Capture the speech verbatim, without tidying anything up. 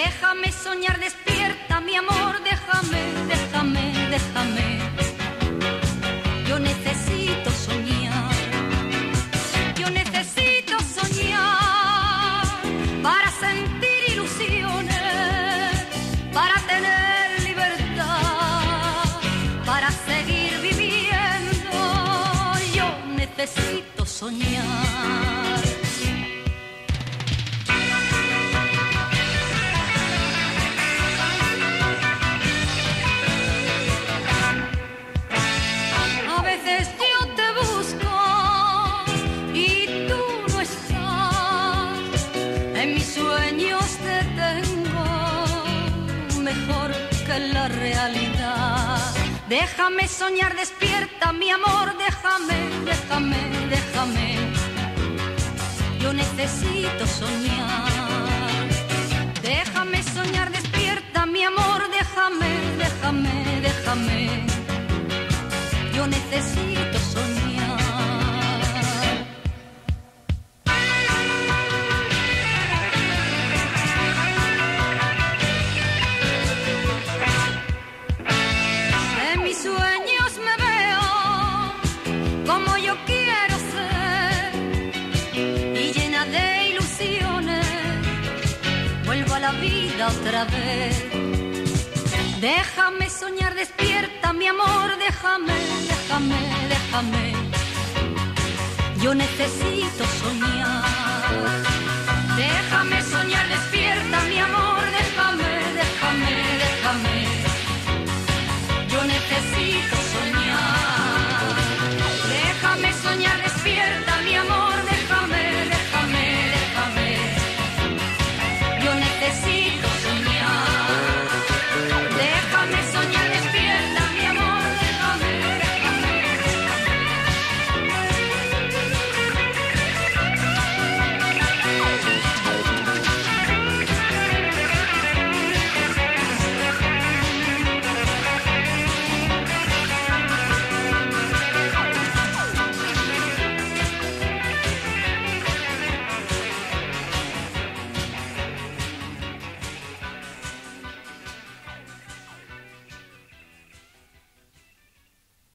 Déjame soñar despierta, mi amor, déjame, déjame, déjame. Yo necesito soñar, yo necesito soñar para sentir ilusiones, para tener libertad, para seguir viviendo. Yo necesito soñar. La realidad. Déjame soñar despierta, mi amor, déjame, déjame, déjame. Yo necesito soñar. Déjame soñar despierta, mi amor, déjame, déjame, déjame. Yo necesito soñar. Sueños me veo como yo quiero ser y llena de ilusiones vuelvo a la vida otra vez. Déjame soñar despierta, mi amor, déjame, déjame, déjame. Yo necesito soñar.